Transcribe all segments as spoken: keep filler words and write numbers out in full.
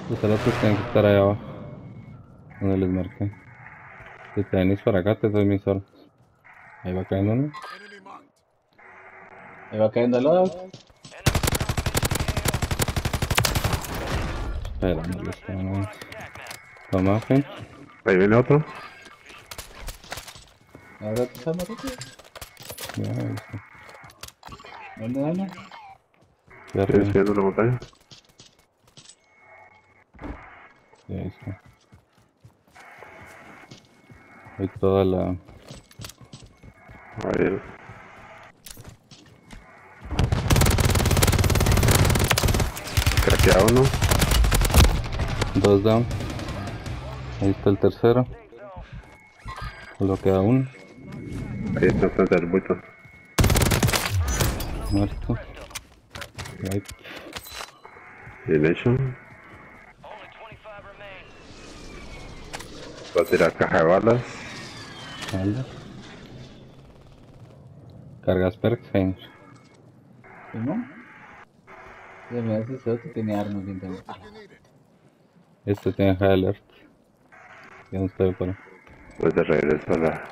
Los otros tienen que estar allá abajo, donde les marqué. Si te venís para acá, te doy mis armas. Ahí va cayendo uno. Ahí va cayendo el loadout. Espera, no lo estamos. Toma, Finn. Ahí viene otro. Ahora te estamos rápido. Ya, ahí está. ¿Dónde daña? Ya Estoy arriba. subiendo la montaña. Ya, ahí está. Hay toda la... Ahí. Craqueado uno. Dos down. Ahí está el tercero. Solo queda uno. Ahí está enfrente del bulto. Muerto. Right. Nation. Va a tirar caja de balas. Vale. Cargas perks, James. ¿Cómo? Se me hace eso que tiene armas bien también. Este tiene high alert. Ya no estoy para. Pues de regreso a la...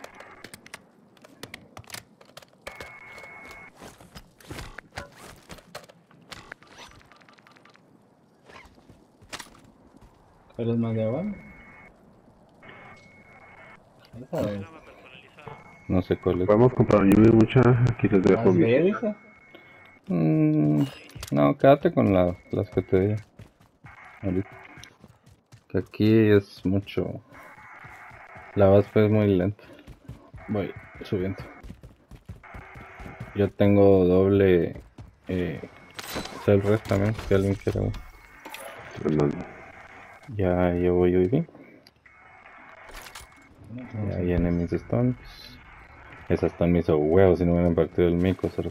¿Cuál es más de abajo? Esa es. No sé cuál es. Podemos comprar un Yumi mucha. Aquí les dejo ¿Más mi... B, dice? Mm, no, quédate con la, las que te di. Ahorita. Que aquí es mucho. La base es muy lenta. Voy subiendo. Yo tengo doble eh, cell rest también, si alguien quiere. uno. Fernando. Ya llevo U A V. Ya hay enemies stones. Esas están mis huevos si no hubieran partido el mico. Solo.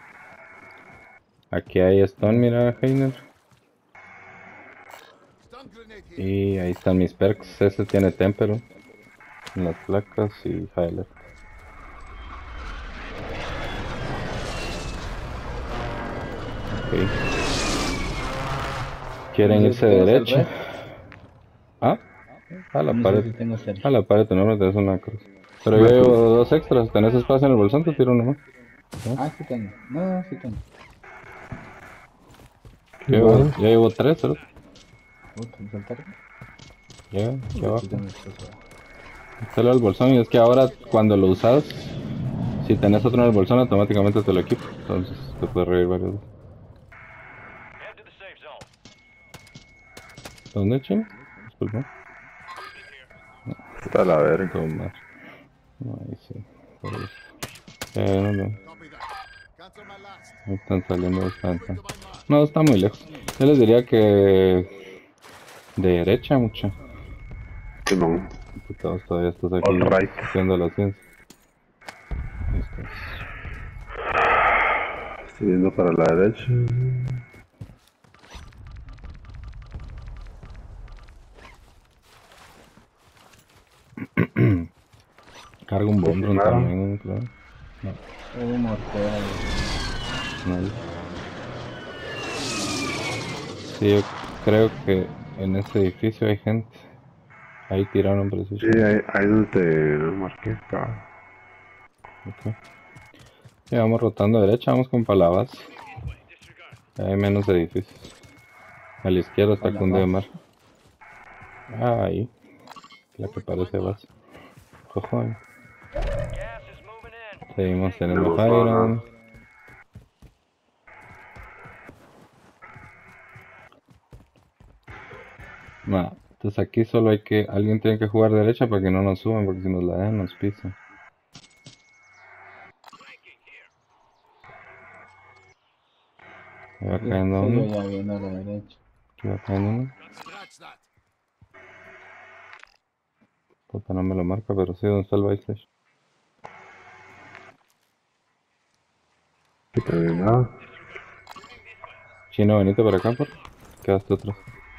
Aquí hay stone, mira, Heiner. Y ahí están mis perks. Este tiene tempero en las placas y highlight. Ok. ¿Quieren No sé irse si de tengo derecha? cel Ah, a la No sé pared. si tengo cel. A la pared no tenés una cruz. Pero yo Una llevo cruz. dos extras. ¿Tenés espacio en el bolsón? Te tiro uno más. ¿No? Ah, sí tengo. No, sí tengo. Yo llevo, yo llevo tres, ¿verdad? Puta, ¿me saltaron? Ya, aquí Sí abajo. tengo exceso. Solo el bolsón y es que ahora cuando lo usas, si tenés otro en el bolsón automáticamente te lo equipo. Entonces te puedes reír varios veces. ¿Dónde, ching? Disculpa. Está la verga. Tomar. No, ahí sí. Por eso. Eh, no, no. Ahí están saliendo de esta ventana. No, está muy lejos. Yo les diría que... derecha, mucha. Simón. Puta, vos todavía estás aquí All right. haciendo la ciencia. Ahí estás. Estoy viendo para la derecha. Carga un Bondron Confirmado. también, creo. No, Tengo un mortero. no. Sí, yo creo que en ese edificio hay gente. Ahí tiraron Sí, precision. ahí, ahí donde te marqué. Cabrón. Ok. Ya vamos rotando a derecha, vamos con palabras. Hay menos edificios. A la izquierda está Cunde de Mar. Ah, ahí. La que parece base. Cojón. Seguimos teniendo Tenemos Highland. baja. Nah, entonces aquí solo hay que... Alguien tiene que jugar derecha para que no nos suban, porque si nos la dejan nos pisan. Ahí va cayendo Yo uno. ya viendo a la derecha. Aquí va cayendo uno. Puta, no me lo marca, pero sí, ¿dónde está el base station? Aquí también nada. Chino, venite para acá, por quedaste atrás.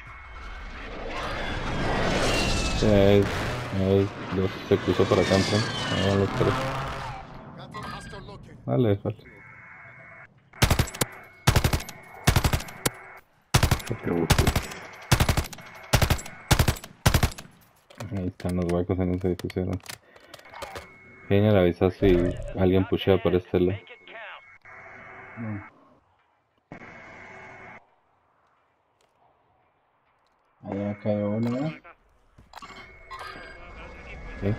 Sí, ahí, ahí, dos se cruzó para acá, enfrente. Ahí van los tres. Dale, déjale. Qué gusto. Ahí están los huecos en ese edificio. Viene el avisazo si alguien pushea por este lado. No. Allá cayó uno, ¿verdad? Sí.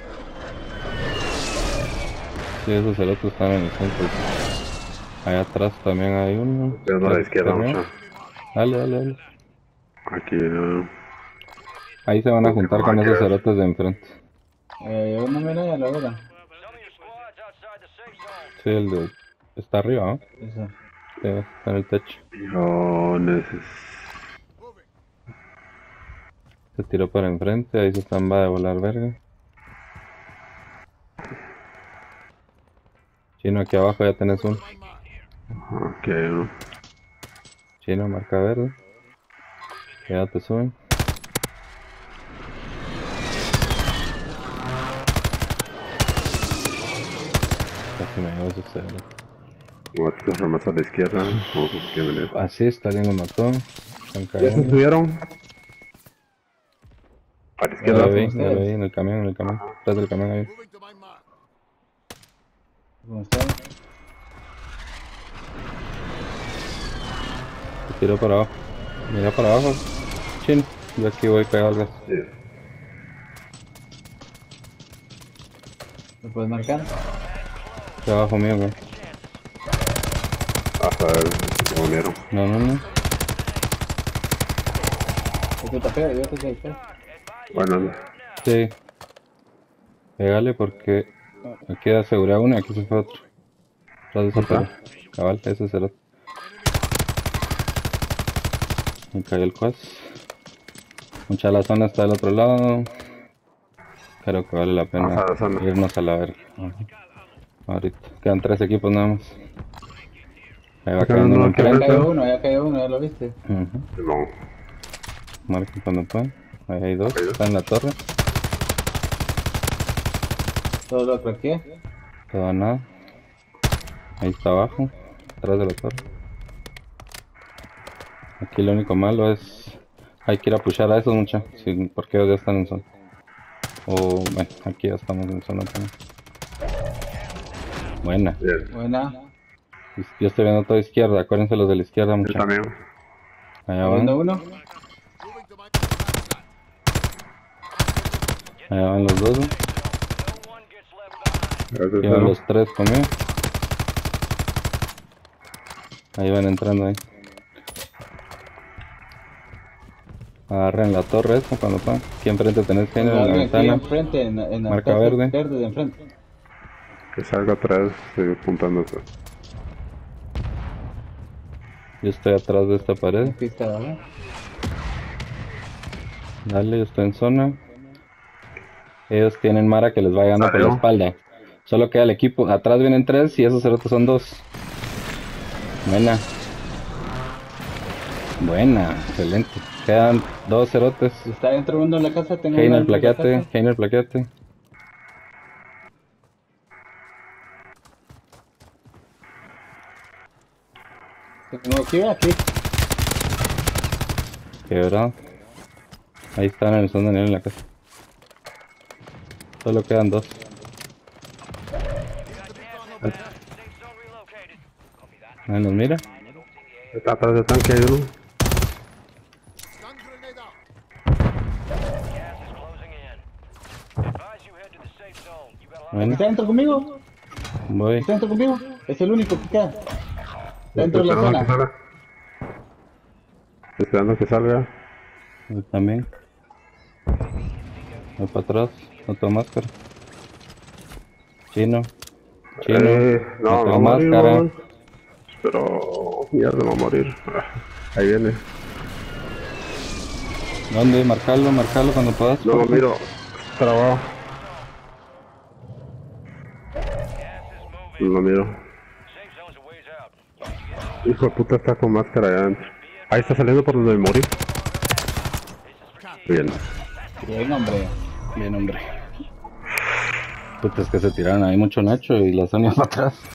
Sí, esos celotes están en el centro. Allá atrás también hay uno. Pero a la izquierda También. mucho. Dale, dale, dale. Aquí no. Ahí se van a juntar con esos cerotes de enfrente. Eh, uno mira ya lo verá. Sí, el de... está arriba, ¿no? Eso. Sí, está en el techo. Yo necesito. Se tiró para enfrente, ahí se están va de volar verga. Chino, aquí abajo ya tenés uno. Ok, no. Chino, marca verde. Ya te suben. Casi me llevo ese cero. Otro rematas a la izquierda. Vamos a que venir. Así está, alguien lo mató. Están ¿Ya se cayendo. subieron? A la Ya izquierda. lo vi, ¿con ya lo ustedes? vi en el camión, en el camión. Atrás del camión ahí. ¿Cómo está? Se tiró para abajo. Mira para abajo. Chino. Yo aquí voy pegado al gas. Sí. ¿Lo puedes marcar? Está abajo mío, güey. Hasta ver si se unieron. No, no, no. Yo te tapeo, yo te tapeo. Bueno, Sí. Pégale porque aquí da seguridad uno y aquí se fue otro. Atrás de esa pared. Cabal, ese es el otro. Me cayó el quas. Mucha la zona está del otro lado. Creo que vale la pena Ajá, la zona. irnos a la verga. Ajá. Ahorita. Quedan tres equipos nada más. Ahí va Acá quedando no uno queda Ya enfrente. cayó uno, ya cayó uno, ya lo viste. Ujú. no. Marquen cuando puedan. Ahí hay dos. Ahí dos. Está en la torre. Todo lo craqueé. Todo nada. Ahí está abajo. Atrás de la torre. Aquí lo único malo es... hay que ir a pushar a esos muchachos. Sí, porque ellos ya están en zona. O bueno, aquí ya estamos en zona también. Buena. Bien. Buena. Yo estoy viendo todo izquierda. Acuérdense los de la izquierda Yo muchachos. también. Allá ¿Viendo van. uno? Allá van los dos. ¿No? Gracias, Aquí van Cero. los tres conmigo. Ahí van entrando ahí. Agarren la torre esta cuando puedan. Aquí enfrente tenés que ir en la Alguien aquí ventana. enfrente, en, en la Marca casa verde. verde de enfrente. Que salga atrás, estoy apuntando eso. Yo estoy atrás de esta pared. Aquí está, ¿verdad? Dale, yo estoy en zona. Ellos tienen Mara que les va llegando por la Salió. espalda. Solo queda el equipo. Atrás vienen tres y esos cerotes son dos. Buena. Buena, excelente. Quedan dos cerotes. Si está dentro uno en la casa, tengo uno Heiner, dentro de la plaqueate. casa. Heiner, plaqueate. Tengo aquí, aquí. Quebrado. Ahí están en el son Daniel en la casa. Solo quedan dos. Ahí nos mira. Está atrás del tanque, hay uno. Bueno, ¿Está dentro conmigo? voy. ¿Está dentro conmigo? Es el único que queda. Dentro de la Estoy esperando que zona. salga. Estoy esperando que salga. Yo también. Voy para atrás. Otra máscara. Chino. Chino. Eh, no, no no tengo va a morir, máscara. vamos. Pero... mierda, va a morir. Ah, ahí viene. ¿Dónde? Marcarlo, marcarlo cuando puedas. No lo porfa. miro. Trabado. No lo miro. Hijo de puta, está con máscara allá adentro. Ahí está saliendo por donde morí. Bien. Bien, hombre. Bien, hombre. Puta, es que se tiraron ahí mucho Nacho y la Sonia para atrás.